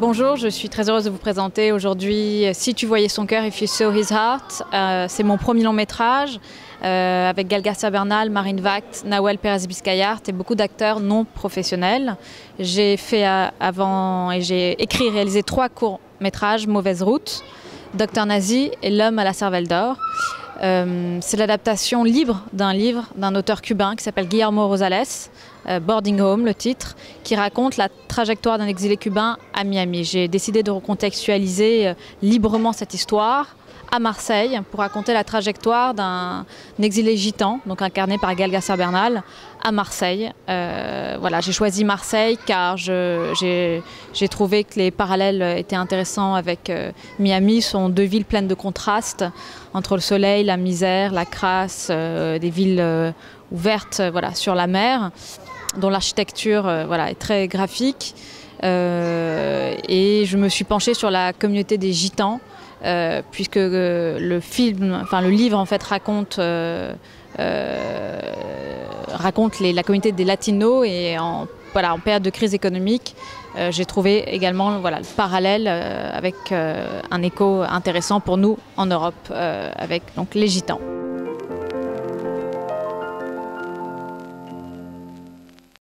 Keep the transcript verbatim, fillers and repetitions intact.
Bonjour, je suis très heureuse de vous présenter aujourd'hui Si tu voyais son cœur, If You Saw His Heart. Euh, c'est mon premier long métrage euh, avec Gael Garcia Bernal, Marine Vact, Nahuel Pérez Biscayart et beaucoup d'acteurs non professionnels. J'ai fait euh, avant et j'ai écrit et réalisé trois courts métrages, Mauvaise route, Docteur Nazi et L'homme à la cervelle d'or. Euh, c'est l'adaptation libre d'un livre d'un auteur cubain qui s'appelle Guillermo Rosales, euh, Boarding Home, le titre, qui raconte la trajectoire d'un exilé cubain à Miami. J'ai décidé de recontextualiser euh, librement cette histoire à Marseille pour raconter la trajectoire d'un exilé gitan, donc incarné par Gael Garcia Bernal, à Marseille. Euh, voilà, j'ai choisi Marseille car j'ai trouvé que les parallèles étaient intéressants avec euh, Miami. Ce sont deux villes pleines de contrastes entre le soleil, la misère, la crasse, euh, des villes euh, ouvertes euh, voilà, sur la mer, dont l'architecture euh, voilà, est très graphique. Euh, et je me suis penchée sur la communauté des gitans, Euh, puisque euh, le film, enfin le livre en fait raconte, euh, euh, raconte les, la communauté des latinos et en, voilà, en période de crise économique, euh, j'ai trouvé également voilà, le parallèle euh, avec euh, un écho intéressant pour nous en Europe euh, avec donc, les gitans.